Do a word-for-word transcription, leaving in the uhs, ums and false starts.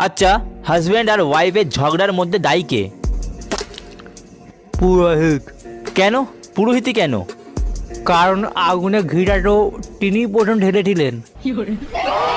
আচ্ছা, হাজব্যান্ড আর ওয়াইফের ঝগড়ার মধ্যে দায়ী কে? পুরোহিত। কেন পুরোহিতই কেন? কারণ আগুনে ঘিটা তো তিনিই প্রথম ঢেলেছিলেন।